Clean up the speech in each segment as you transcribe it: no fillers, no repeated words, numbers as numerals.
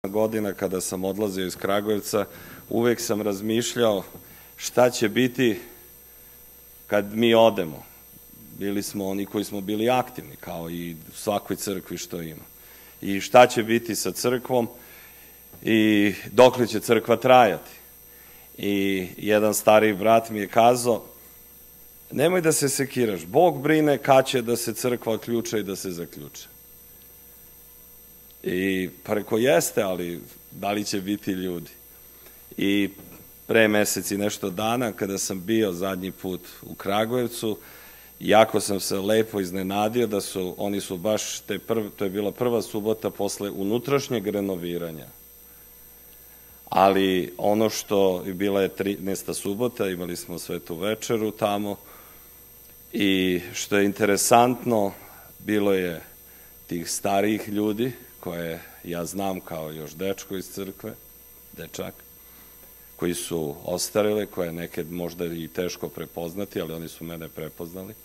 godina kada sam odlazio iz Kragujevca, uvek sam razmišljao šta će biti kad mi odemo. Bili smo oni koji smo bili aktivni, kao i u svakoj crkvi što ima. I šta će biti sa crkvom i dokle će crkva trajati. I jedan stariji brat mi je kazao, nemoj da se sekiraš, Bog brine kad će da se crkva otključa i da se zaključa. I pa reko jeste, ali da li će biti ljudi? I pre mesec i nešto dana, kada sam bio zadnji put u Kragujevcu, jako sam se lepo iznenadio da oni su baš, to je bila prva subota posle unutrašnjeg renoviranja. Ali ono što je bila je 13. subota, imali smo svetu večeru tamo i što je interesantno, bilo je tih starijih ljudi koje ja znam kao još dečko iz crkve, dečak, koji su ostarele, koje nekad možda i teško prepoznati, ali oni su mene prepoznali.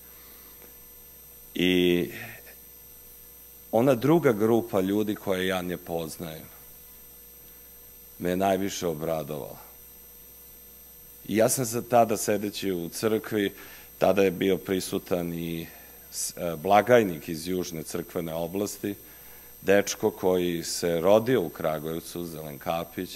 I ona druga grupa ljudi koje ja ne poznajem me najviše obradovala. I ja sam se tada sedeći u crkvi, tada je bio prisutan i blagajnik iz južne crkvene oblasti, dečko koji se rodio u Kragujevcu, Zelen Kapić,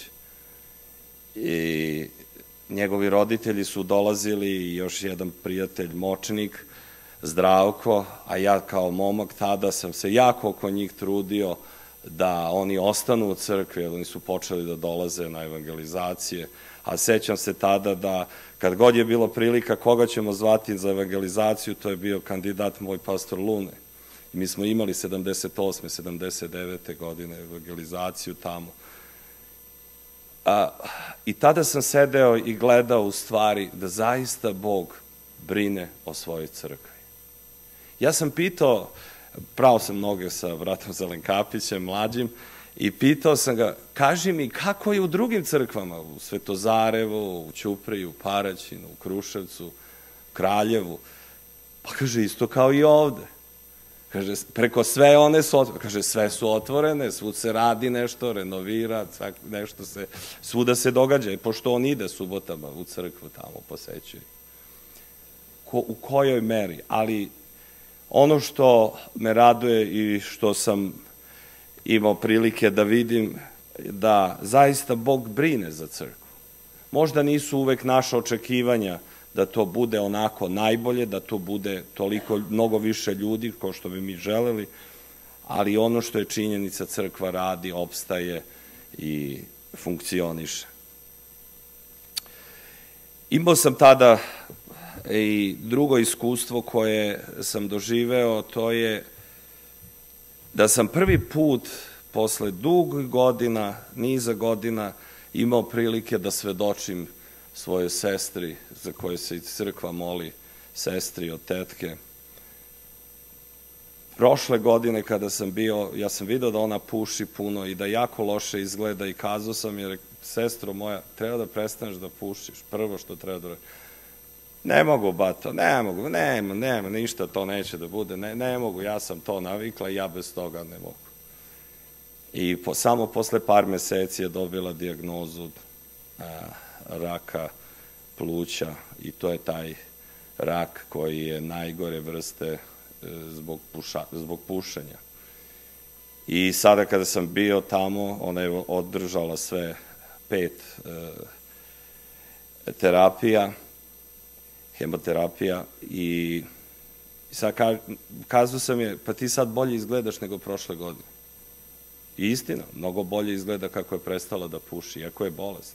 i njegovi roditelji su dolazili i još jedan prijatelj, moćnik, Zdravko, a ja kao momak tada sam se jako oko njih trudio da oni ostanu u crkvi, jer oni su počeli da dolaze na evangelizacije, a sećam se tada da kad god je bilo prilika koga ćemo zvati za evangelizaciju, to je bio kandidat moj pastor Lune. I mi smo imali 78. 79. godine evangelizaciju tamo. I tada sam sedeo i gledao u stvari da zaista Bog brine o svojoj crkvi. Ja sam pitao, pravo sam noge sa bratom Zelenkapićem, mlađim, i pitao sam ga, kaži mi kako je u drugim crkvama, u Svetozarevu, u Ćupriji, u Paraćinu, u Kruševcu, Kraljevu. Pa kaže, isto kao i ovde. Kaže, preko sve one su otvorene, kaže, sve su otvorene, svud se radi nešto, renovira, nešto se, svuda se događa, pošto on ide subotama u crkvu tamo, posećuje. U kojoj meri, ali ono što me raduje i što sam imao prilike da vidim, da zaista Bog brine za crkvu. Možda nisu uvek naša očekivanja da to bude onako najbolje, da to bude toliko, mnogo više ljudi kao što bi mi želeli, ali ono što je činjenica, crkva radi, opstaje i funkcioniše. Imao sam tada i drugo iskustvo koje sam doživeo, to je da sam prvi put posle dugih godina, niza godina, imao prilike da svedočim svojoj sestri, za koje se i crkva moli, sestri od tetke. Prošle godine kada sam bio, ja sam video da ona puši puno i da jako loše izgleda i kazao sam jer, sestro moja, treba da prestaneš da pušiš, prvo što treba da... Ne mogu, bato, ne mogu, nema, ništa to neće da bude, ne mogu, ja sam to navikla i ja bez toga ne mogu. I samo posle par meseci je dobila dijagnozu raka pluća i to je taj rak koji je najgore vrste zbog pušenja. I sada kada sam bio tamo, ona je održala sve 5 terapija, hemoterapija i sad kazao sam je, pa ti sad bolje izgledaš nego prošle godine. I istina, mnogo bolje izgleda kako je prestala da puši, iako je bolest.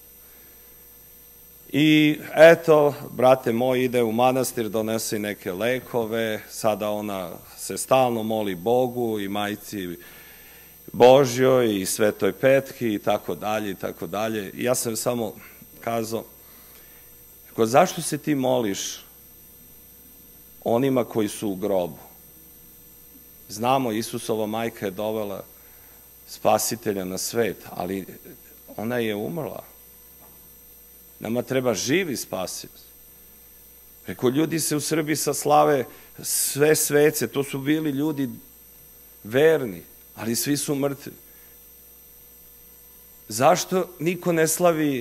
I eto, brate moj ide u manastir, donese neke lekove, sada ona se stalno moli Bogu i Majci Božjoj i Svetoj Petki i tako dalje i tako dalje. I ja sam samo kazao, zašto se ti moliš onima koji su u grobu? Znamo, Isusova majka je dovela spasitelja na svet, ali ona je umrla. Nama treba živi spasilac. Preko ljudi se u Srbiji sa slave sve svece, to su bili ljudi verni, ali svi su mrtvi. Zašto niko ne slavi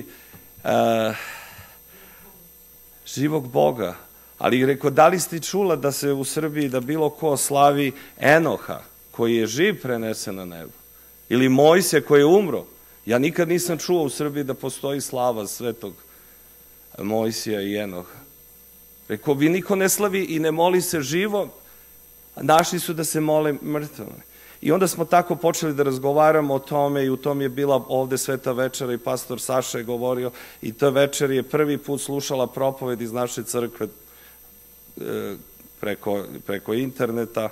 živog Boga? Ali rekao, da li ste čula da se u Srbiji, da bilo ko slavi Enoha, koji je živ prenesen na nebo? Ili Mojsija koji je umro? Ja nikad nisam čuo u Srbiji da postoji slava svetog Mojsija i Enoha. Rekao, vi niko ne slavi i ne moli se živo, a našli su da se mole mrtvome. I onda smo tako počeli da razgovaramo o tome i u tom je bila ovde Sveta večera i pastor Saša je govorio i te večeri je prvi put slušala propoved iz naše crkve preko interneta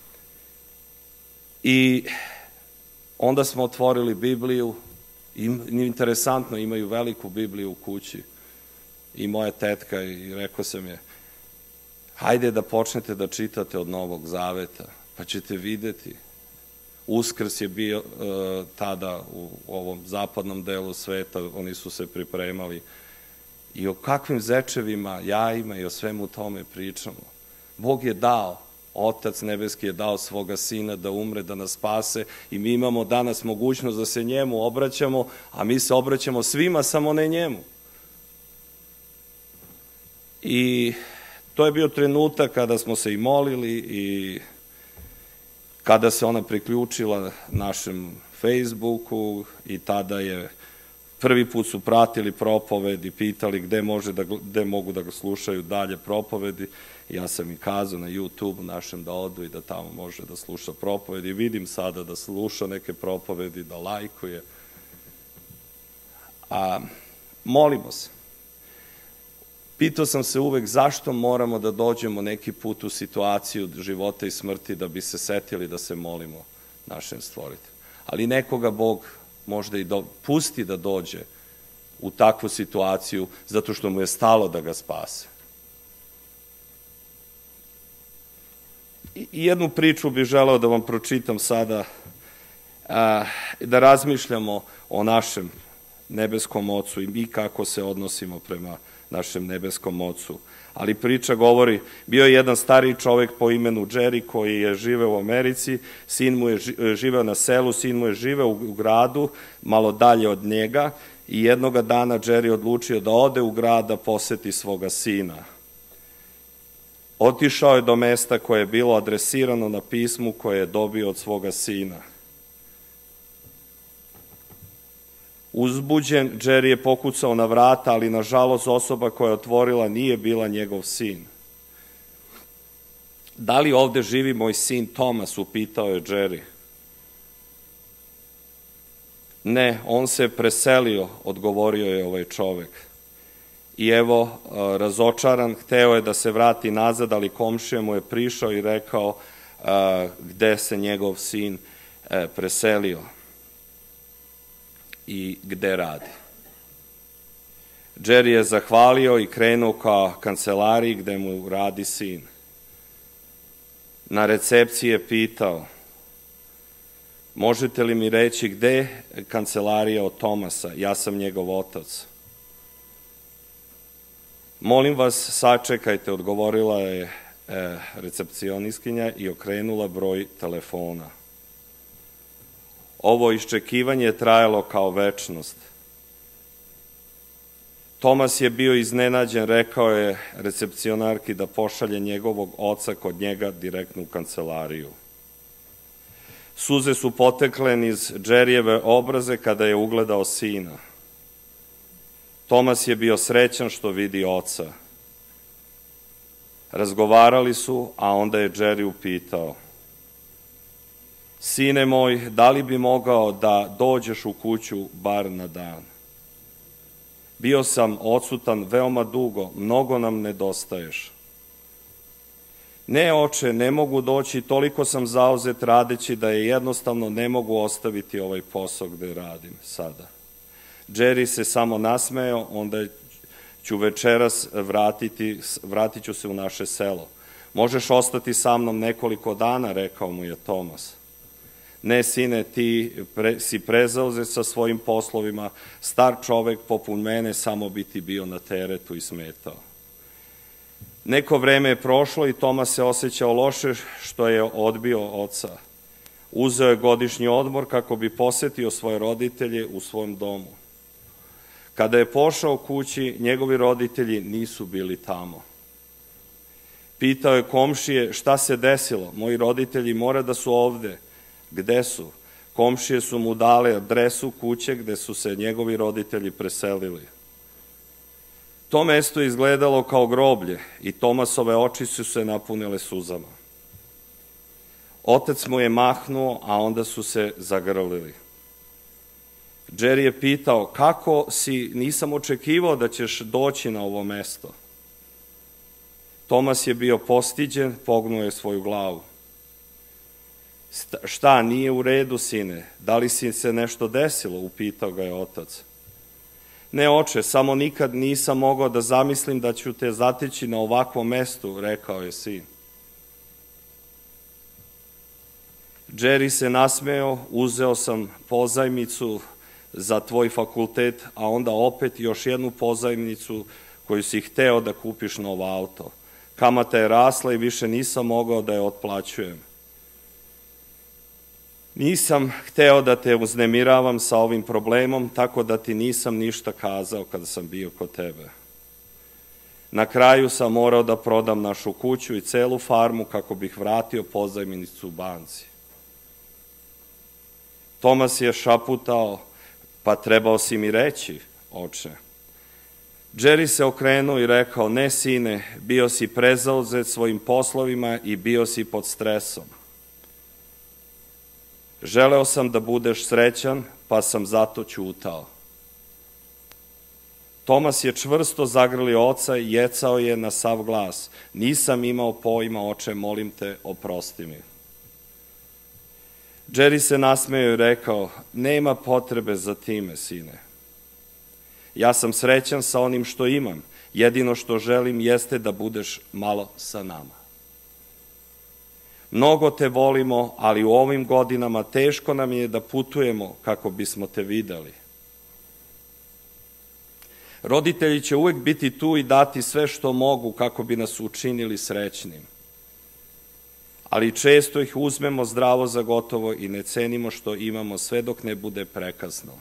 i onda smo otvorili Bibliju i interesantno imaju veliku Bibliju u kući i moja tetka i rekao sam je hajde da počnete da čitate od Novog Zaveta pa ćete videti. Uskrs je bio tada u ovom zapadnom delu sveta, oni su se pripremali i o kakvim zečevima, jajima i o svemu tome pričamo. Bog je dao, Otac nebeski je dao svoga Sina da umre, da nas spase i mi imamo danas mogućnost da se njemu obraćamo, a mi se obraćamo svima, samo ne njemu. I to je bio trenutak kada smo se i molili i kada se ona priključila našem Facebooku i tada je prvi put su pratili propovedi, pitali gde mogu da ga slušaju dalje propovedi. Ja sam im kazao na YouTube našem da odu i da tamo može da sluša propovedi. Vidim sada da sluša neke propovedi, da lajkuje. Molimo se. Pitao sam se uvek zašto moramo da dođemo neki put u situaciju života i smrti da bi se setili da se molimo našem stvoritelju. Ali nekoga Bog možda i pusti da dođe u takvu situaciju zato što mu je stalo da ga spase. I jednu priču bih želeo da vam pročitam sada, da razmišljamo o našem nebeskom Ocu i mi kako se odnosimo prema našem nebeskom Ocu. Ali priča govori, bio je jedan stariji čovek po imenu Jerry koji je živeo u Americi, sin mu je živeo na selu, sin mu je živeo u gradu, malo dalje od njega i jednoga dana Jerry odlučio da ode u grad da poseti svoga sina. Otišao je do mesta koje je bilo adresirano na pismu koje je dobio od svoga sina. Uzbuđen, Jerry je pokucao na vrata, ali nažalost osoba koja je otvorila nije bila njegov sin. Da li ovde živi moj sin Tomas, upitao je Jerry. Ne, on se preselio, odgovorio je ovaj čovek. I evo, razočaran, hteo je da se vrati nazad, ali komšija mu je prišao i rekao gde se njegov sin preselio i gde radi. Jerry je zahvalio i krenuo ka kancelariji gde mu radi sin. Na recepciji je pitao, možete li mi reći gde je kancelarija od Tomasa, ja sam njegov otac. Molim vas, sačekajte, odgovorila je recepcionistkinja i okrenula broj telefona. Ovo iščekivanje je trajalo kao večnost. Tomas je bio iznenađen, rekao je recepcionarki da pošalje njegovog oca kod njega direktno u kancelariju. Suze su potekle niz Jerryjeve obraze kada je ugledao sina. Tomas je bio srećan što vidi oca. Razgovarali su, a onda je Jerry upitao, sine moj, da li bi mogao da dođeš u kuću bar na dan? Bio sam odsutan veoma dugo, mnogo nam nedostaješ. Ne, oče, ne mogu doći, toliko sam zauzet radeći da je jednostavno ne mogu ostaviti ovaj posao gde radim sada. Jerry se samo nasmejao, onda ću večeras vratit ću se u naše selo. Možeš ostati sa mnom nekoliko dana, rekao mu je Tomas. Ne, sine, ti si prezauzet sa svojim poslovima, star čovek poput mene samo bi ti bio na teretu i smetao. Neko vreme je prošlo i Tomas se osjećao loše što je odbio oca. uzeo je godišnji odmor kako bi posetio svoje roditelje u svom domu. Kada je pošao kući, njegovi roditelji nisu bili tamo. Pitao je komšije šta se desilo, moji roditelji mora da su ovde. Gde su? Komšije su mu dale adresu kuće gde su se njegovi roditelji preselili. To mesto je izgledalo kao groblje i Tomasove oči su se napunile suzama. Otac mu je mahnuo, a onda su se zagrlili. Jerry je pitao, kako si, nisam očekivao da ćeš doći na ovo mesto. Tomas je bio postiđen, pognuo je svoju glavu. Šta, nije u redu, sine? Da li si se nešto desilo? Upitao ga je otac. Ne, oče, samo nikad nisam mogao da zamislim da ću te zateći na ovakvom mestu, rekao je sin. Jerry se nasmeo, uzeo sam pozajmicu za tvoj fakultet, a onda opet još jednu pozajmicu koju si hteo da kupiš novo auto. Kamata je rasla i više nisam mogao da je otplaćujem. Nisam hteo da te uznemiravam sa ovim problemom, tako da ti nisam ništa kazao kada sam bio kod tebe. Na kraju sam morao da prodam našu kuću i celu farmu kako bih vratio pozajminicu u banci. Tomas je šaputao, pa trebao si mi reći, oče. Jerry se okrenuo i rekao, ne sine, bio si prezauzet svojim poslovima i bio si pod stresom. Želeo sam da budeš srećan, pa sam zato ćutao. Tomas je čvrsto zagrlio oca i jecao je na sav glas. Nisam imao pojma, oče, molim te, oprosti mi. Jerry se nasmejao i rekao, nema potrebe za time, sine. Ja sam srećan sa onim što imam. Jedino što želim jeste da budeš malo sa nama. Mnogo te volimo, ali u ovim godinama teško nam je da putujemo kako bismo te videli. Roditelji će uvek biti tu i dati sve što mogu kako bi nas učinili srećnim. Ali često ih uzmemo zdravo za gotovo i ne cenimo što imamo sve dok ne bude prekasno.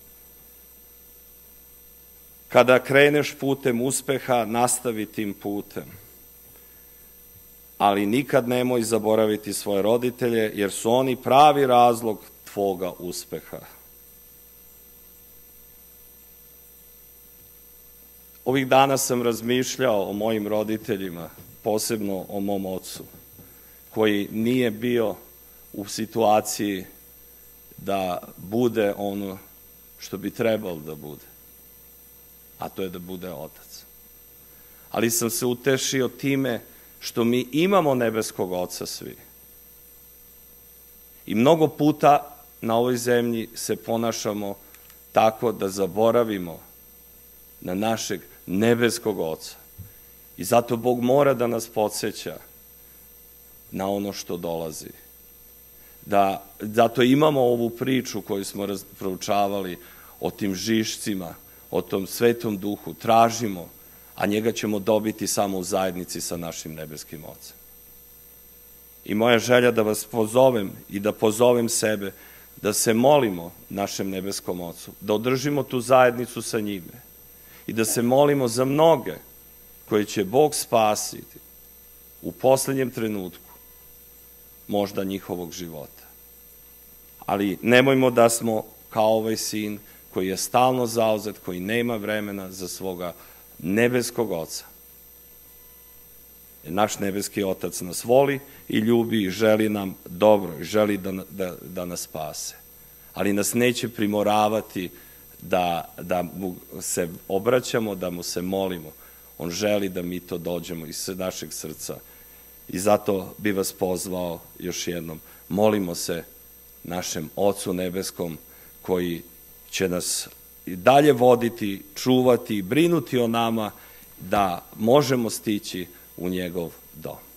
Kada kreneš putem uspeha, nastavi tim putem. Ali nikad nemoj zaboraviti svoje roditelje, jer su oni pravi razlog tvoga uspeha. Ovih dana sam razmišljao o mojim roditeljima, posebno o mom ocu, koji nije bio u situaciji da bude ono što bi trebalo da bude, a to je da bude otac. Ali sam se utešio time što mi imamo nebeskog oca svi. I mnogo puta na ovoj zemlji se ponašamo tako da zaboravimo na našeg nebeskog oca. I zato Bog mora da nas podsjeća na ono što dolazi. Zato imamo ovu priču koju smo proučavali o tim žišcima, o tom Svetom Duhu, tražimo, a njega ćemo dobiti samo u zajednici sa našim nebeskim Ocem. I moja želja da vas pozovem i da pozovem sebe, da se molimo našem nebeskom Ocu, da održimo tu zajednicu sa njime i da se molimo za mnoge koje će Bog spasiti u poslednjem trenutku, možda njihovog života. Ali nemojmo da smo kao ovaj sin koji je stalno zauzet, koji nema vremena za svoga nebeskog Oca. Naš nebeski Otac nas voli i ljubi i želi nam dobro i želi da nas spase. Ali nas neće primoravati da mu se obraćamo, da mu se molimo. On želi da mi to dođemo iz našeg srca. I zato bi vas pozvao još jednom. Molimo se našem Ocu nebeskom koji će nas i dalje voditi, čuvati, brinuti o nama da možemo stići u njegov dom.